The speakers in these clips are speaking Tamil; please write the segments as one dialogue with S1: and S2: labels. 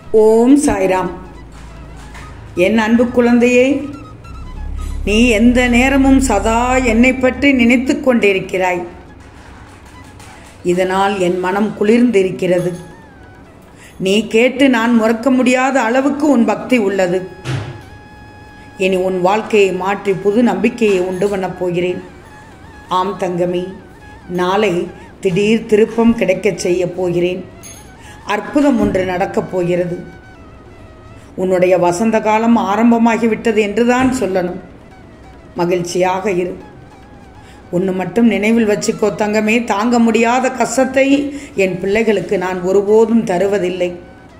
S1: ஓம் சாய்ராம். என் அன்பு குழந்தையே, நீ எந்த நேரமும் சதா என்னை பற்றி நினைத்து கொண்டிருக்கிறாய். இதனால் என் மனம் குளிர்ந்திருக்கிறது. நீ கேட்டு நான் மறக்க முடியாத அளவுக்கு உன் பக்தி உள்ளது. இனி உன் வாழ்க்கையை மாற்றி புது நம்பிக்கையை உண்டு பண்ணப் போகிறேன். ஆம் தங்கமே, நாளை திடீர் திருப்பம் கிடைக்கச் செய்ய போகிறேன். அற்புதம் ஒன்று நடக்கப் போகிறது. உன்னுடைய வசந்த காலம் ஆரம்பமாகிவிட்டது என்றுதான் சொல்லணும். மகிழ்ச்சியாக இரு. ஒன்று மட்டும் நினைவில் வச்சுக்கோ தங்கமே, தாங்க முடியாத கஷ்டத்தை என் பிள்ளைகளுக்கு நான் ஒருபோதும் தருவதில்லை.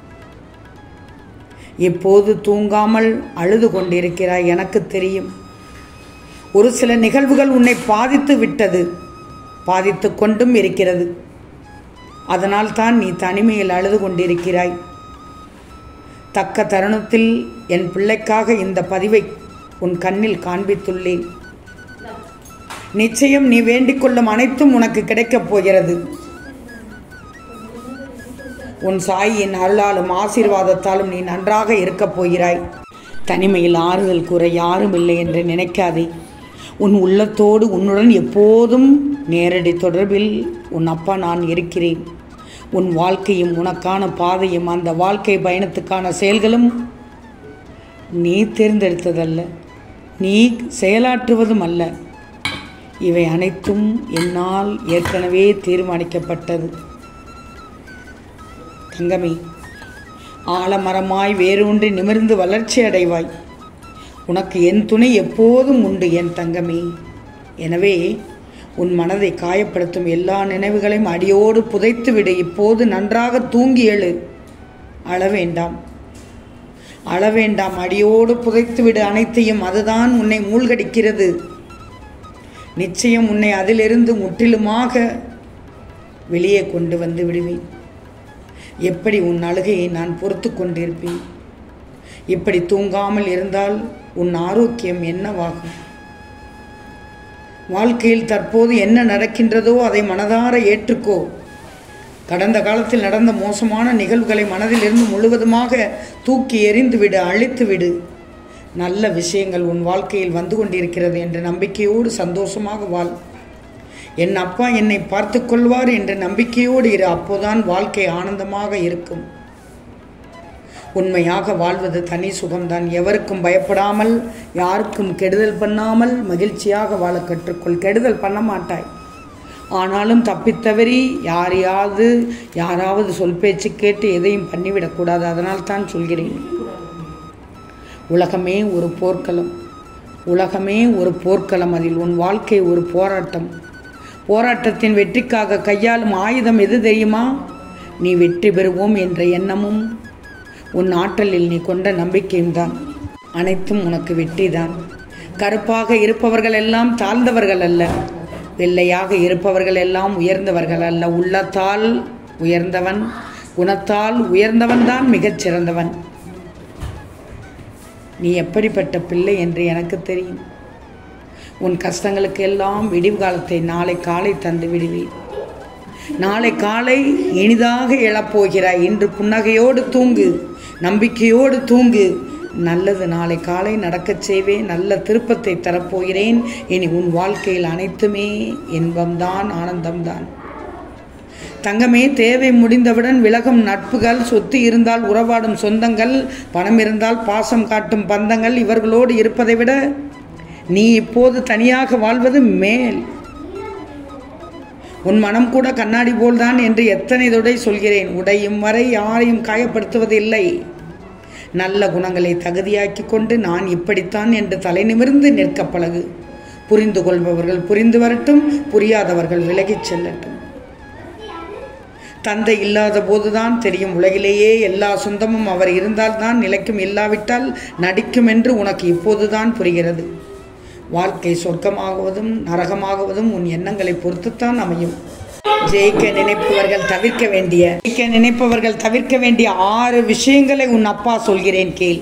S1: இப்போது தூங்காமல் அழுது கொண்டிருக்கிறாய், எனக்கு தெரியும். ஒரு சில நிகழ்வுகள் உன்னை பாதித்து விட்டது, பாதித்து கொண்டும் இருக்கிறது. அதனால் தான் நீ தனிமையில் அழுது கொண்டிருக்கிறாய். தக்க தருணத்தில் என் பிள்ளைக்காக இந்த பதிவை உன் கண்ணில் காண்பித்துள்ளேன். நிச்சயம் நீ வேண்டிக் கொள்ளும் அனைத்தும் உனக்கு கிடைக்கப் போகிறது. உன் சாயின் அருளாலும் ஆசீர்வாதத்தாலும் நீ நன்றாக இருக்கப் போகிறாய். தனிமையில் ஆறுதல் கூற யாரும் இல்லை என்று நினைக்காதே. உன் உள்ளத்தோடு உன்னுடன் எப்போதும் நேரடி தொடர்பில் உன் அப்பா நான் இருக்கிறேன். உன் வாழ்க்கையும் உனக்கான பாதையும் அந்த வாழ்க்கை பயணத்துக்கான செயல்களும் நீ தேர்ந்தெடுத்ததல்ல, நீ செயலாற்றுவதும் அல்ல. இவை அனைத்தும் என்னால் ஏற்கனவே தீர்மானிக்கப்பட்டது. தங்கமே, ஆலமரமாய் வேரூன்றி நிமிர்ந்து வளர்ச்சி அடைவாய். உனக்கு என் துணை எப்போதும் உண்டு என் தங்கமே. எனவே உன் மனதை காயப்படுத்தும் எல்லா நினைவுகளையும் அடியோடு புதைத்து விடு. இப்போது நன்றாக தூங்கி எழு. அழ வேண்டாம், அழ வேண்டாம். அடியோடு புதைத்து விடு அனைத்தையும். அதுதான் உன்னை மூழ்கடிக்கிறது. நிச்சயம் உன்னை அதிலிருந்து முற்றிலுமாக வெளியே கொண்டு வந்து விடுவேன். எப்படி உன் அழுகையை நான் பொறுத்து கொண்டிருப்பேன்? இப்படி தூங்காமல் இருந்தால் உன் ஆரோக்கியம் என்னவாகும்? வாழ்க்கையில் தற்போது என்ன நடக்கின்றதோ அதை மனதார ஏற்றுக்கோ. கடந்த காலத்தில் நடந்த மோசமான நிகழ்வுகளை மனதிலிருந்து முழுவதுமாக தூக்கி எறிந்துவிடு, அழித்துவிடு. நல்ல விஷயங்கள் உன் வாழ்க்கையில் வந்து கொண்டிருக்கிறது என்ற நம்பிக்கையோடு சந்தோஷமாக வாழ். என் அப்பா என்னை பார்த்து கொள்வார் என்ற நம்பிக்கையோடு இரு. அப்போதான் வாழ்க்கை ஆனந்தமாக இருக்கும். உண்மையாக வாழ்வது தனி சுகம்தான். எவருக்கும் பயப்படாமல், யாருக்கும் கெடுதல் பண்ணாமல் மகிழ்ச்சியாக வாழ கற்றுக்கொள். கெடுதல் பண்ண மாட்டாய். ஆனாலும் தப்பித்தவறி யாராவது சொல் பேச்சு கேட்டு எதையும் பண்ணிவிடக்கூடாது. அதனால் தான் சொல்கிறேன். உலகமே ஒரு போர்க்களம், உலகமே ஒரு போர்க்களம். அதில் உன் வாழ்க்கை ஒரு போராட்டம். போராட்டத்தின் வெற்றிக்காக கையாளும் ஆயுதம் எது தெரியுமா? நீ வெற்றி பெறுவோம் என்ற எண்ணமும் உன் ஆற்றலில் நீ கொண்ட நம்பிக்கையும் தான். அனைத்தும் உனக்கு வெற்றிதான். கருப்பாக இருப்பவர்கள் எல்லாம் தாழ்ந்தவர்கள் அல்ல, வெள்ளையாக இருப்பவர்கள் எல்லாம் உயர்ந்தவர்கள் அல்ல. உள்ளத்தால் உயர்ந்தவன், குணத்தால் உயர்ந்தவன் தான் மிகச் சிறந்தவன். நீ எப்படிப்பட்ட பிள்ளை என்று எனக்கு தெரியும். உன் கஷ்டங்களுக்கு எல்லாம் விடிவு காலத்தை நாளை காலை தந்து விடுவேன். நாளை காலை இனிதாக எழப்போகிறாய். இன்று புன்னகையோடு தூங்கு, நம்பிக்கையோடு தூங்கு. நல்லது நாளை காலை நடக்கச் செய்வேன். நல்ல திருப்பத்தை தரப்போகிறேன். இனி உன் வாழ்க்கையில் அனைத்துமே இன்பம்தான், ஆனந்தம்தான். தங்கமே, தேவை முடிந்தவுடன் விலகும் நட்புகள், சொத்து இருந்தால் உறவாடும் சொந்தங்கள், பணம் இருந்தால் பாசம் காட்டும் பந்தங்கள், இவர்களோடு இருப்பதை விட நீ இப்போது தனியாக வாழ்வது மேல். உன் மனம் கூட கண்ணாடி போல்தான் என்று எத்தனை தடவை சொல்கிறேன். உடையும் வரை யாரையும் காயப்படுத்துவது இல்லை. நல்ல குணங்களை தகுதியாக்கி கொண்டு நான் இப்படித்தான் என்று தலை நிமிர்ந்து நிற்க பழகு. புரிந்து கொள்பவர்கள் புரிந்து வரட்டும், புரியாதவர்கள் விலகிச் செல்லட்டும். தந்தை இல்லாத போதுதான் தெரியும் உலகிலேயே எல்லா சொந்தமும் அவர் இருந்தால்தான் நிலைக்கும், இல்லாவிட்டால் நடிக்கும் என்று உனக்கு இப்போதுதான் புரிகிறது. வாழ்க்கை சொர்க்கமாகுவதும் நரகமாகுவதும் உன் எண்ணங்களை பொறுத்துத்தான் அமையும். ஜெயிக்க நினைப்பவர்கள் தவிர்க்க வேண்டிய 6 விஷயங்களை உன் அப்பா சொல்கிறேன் கேள்.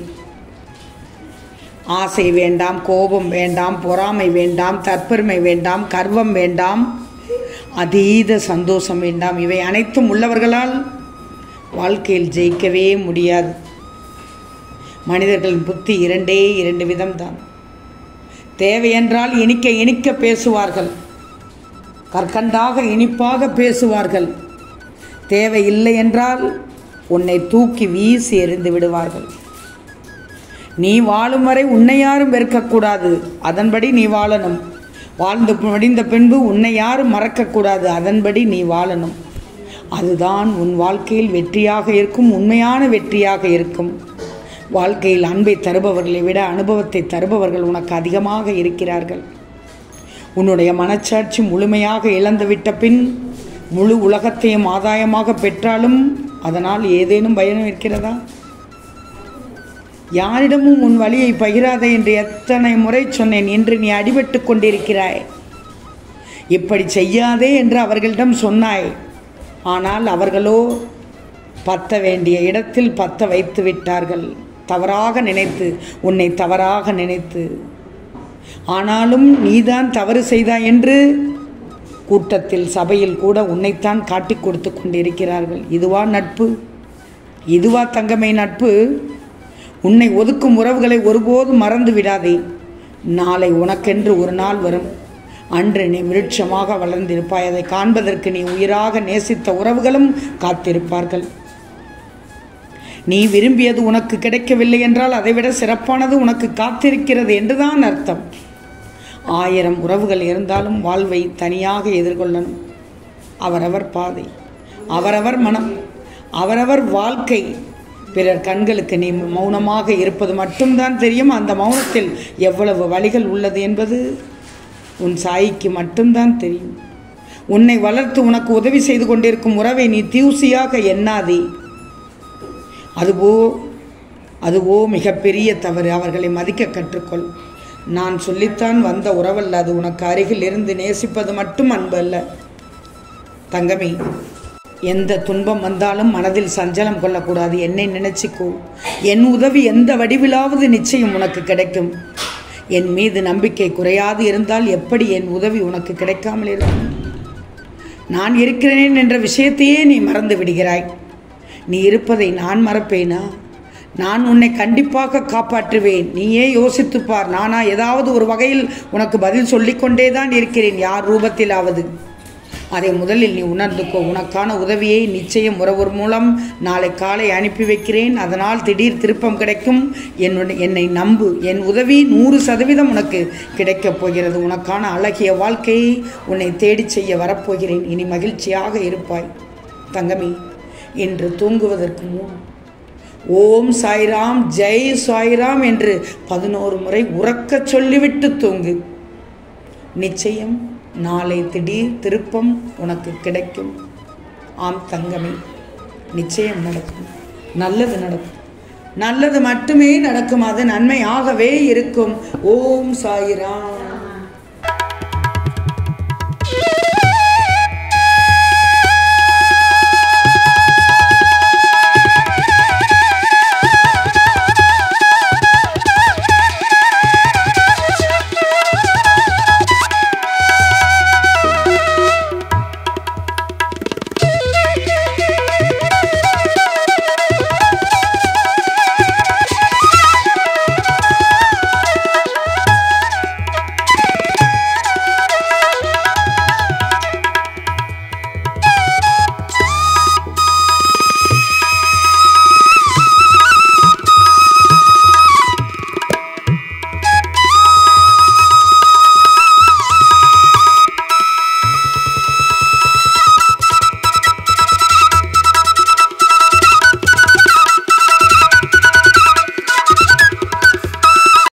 S1: ஆசை வேண்டாம், கோபம் வேண்டாம், பொறாமை வேண்டாம், தற்பெருமை வேண்டாம், கர்வம் வேண்டாம், அதீத சந்தோஷம் வேண்டாம். இவை அனைத்தும் உள்ளவர்களால் வாழ்க்கையில் ஜெயிக்கவே முடியாது. மனிதர்களின் புத்தி இரண்டு விதம்தான். தேவையென்றால் இனிக்க இனிக்க பேசுவார்கள், கற்கண்டாக இனிப்பாக பேசுவார்கள். தேவையில்லை என்றால் உன்னை தூக்கி வீசி எறிந்து விடுவார்கள். நீ வாழும் வரை உன்னை யாரும் வெறுக்கக்கூடாது, அதன்படி நீ வாழணும். வாழ்ந்து முடிந்த பின்பு உன்னை யாரும் மறக்கக்கூடாது, அதன்படி நீ வாழணும். அதுதான் உன் வாழ்க்கையில் வெற்றியாக இருக்கும், உண்மையான வெற்றியாக இருக்கும். வாழ்க்கையில் அன்பை தருபவர்களை விட அனுபவத்தை தருபவர்கள் உனக்கு அதிகமாக இருக்கிறார்கள். உன்னுடைய மனச்சாட்சி முழுமையாக இழந்துவிட்ட பின் முழு உலகத்தையும் ஆதாயமாக பெற்றாலும் அதனால் ஏதேனும் பயனும் இருக்கிறதா? யாரிடமும் உன் வழியை பகிராதே என்று எத்தனை முறை சொன்னேன், என்று நீ அடிபட்டு கொண்டிருக்கிறாய். இப்படி செய்யாதே என்று அவர்களிடம் சொன்னாய். ஆனால் அவர்களோ பத்த வேண்டிய இடத்தில் பத்த வைத்து விட்டார்கள், தவறாக நினைத்து, உன்னை தவறாக நினைத்து. ஆனாலும் நீதான் தவறு செய்தாய் என்று கூட்டத்தில் சபையில் கூட உன்னைத்தான் காட்டிக் கொடுத்து கொண்டிருக்கிறார்கள். இதுவா நட்பு? இதுவா தங்கமே நட்பு? உன்னை ஒதுக்கும் உறவுகளை ஒருபோதும் மறந்து விடாதே. நாளை உனக்கென்று ஒரு நாள் வரும், அன்று நீ விருட்சமாக வளர்ந்திருப்பாய். அதை காண்பதற்கு நீ உயிராக நேசித்த உறவுகளும் காத்திருப்பார்கள். நீ விரும்பியது உனக்கு கிடைக்கவில்லை என்றால் அதைவிட சிறப்பானது உனக்கு காத்திருக்கிறது என்றுதான் அர்த்தம். 1000 உறவுகள் இருந்தாலும் வாழ்வை தனியாக எதிர்கொள்ளணும். அவரவர் பாதை, அவரவர் மனம், அவரவர் வாழ்க்கை. பிறர் கண்களுக்கு நீ மௌனமாக இருப்பது மட்டும்தான் தெரியும். அந்த மௌனத்தில் எவ்வளவு வழிகள் உள்ளது என்பது உன் சாய்க்கு மட்டும்தான் தெரியும். உன்னை வளர்த்து உனக்கு உதவி செய்து கொண்டிருக்கும் உறவை நீ தூசியாக எண்ணாதே. அதுவோ மிகப்பெரிய தவறு. அவர்களை மதிக்க கற்றுக்கொள். நான் சொல்லித்தான் வந்த உறவல்ல அது. உனக்கு அருகில் இருந்து நேசிப்பது மட்டும் அன்பு அல்ல தங்கமே. எந்த துன்பம் வந்தாலும் மனதில் சஞ்சலம் கொள்ளக்கூடாது. என்னை நினைச்சிக்கோ. என் உதவி எந்த வடிவிலாவது நிச்சயம் உனக்கு கிடைக்கும். என் மீது நம்பிக்கை குறையாது இருந்தால் எப்படி என் உதவி உனக்கு கிடைக்காமல் இருக்கும்? நான் இருக்கிறேன் என்ற விஷயத்தையே நீ மறந்து விடுகிறாய். நீ இருப்பதை நான் மறப்பேனா? நான் உன்னை கண்டிப்பாக காப்பாற்றுவேன். நீயே யோசித்துப்பார். நானா ஏதாவது ஒரு வகையில் உனக்கு பதில் சொல்லிக்கொண்டே தான் இருக்கிறேன், யார் ரூபத்திலாவது. அதை முதலில் நீ உணர்ந்துக்கோ. உனக்கான உதவியை நிச்சயம் உறவு மூலம் நாளை காலை அனுப்பி வைக்கிறேன். அதனால் திடீர் திருப்பம் கிடைக்கும். என்னை நம்பு. என் உதவி 100% உனக்கு கிடைக்கப் போகிறது. உனக்கான அழகிய வாழ்க்கையை உன்னை தேடி செய்ய வரப்போகிறேன். இனி மகிழ்ச்சியாக இருப்பாய் தங்கமே. இன்று தூங்குவதற்கு முன் ஓம் சாய்ராம், ஜெய் சாய்ராம் என்று 11 முறை உறக்கச் சொல்லிவிட்டு தூங்கு. நிச்சயம் நாளை திடீர் திருப்பம் உனக்கு கிடைக்கும். ஆம் தங்கமே, நிச்சயம் நடக்கும். நல்லது நடக்கும். நல்லது மட்டுமே நடக்கும். அது நன்மையாகவே இருக்கும். ஓம் சாய்ராம்.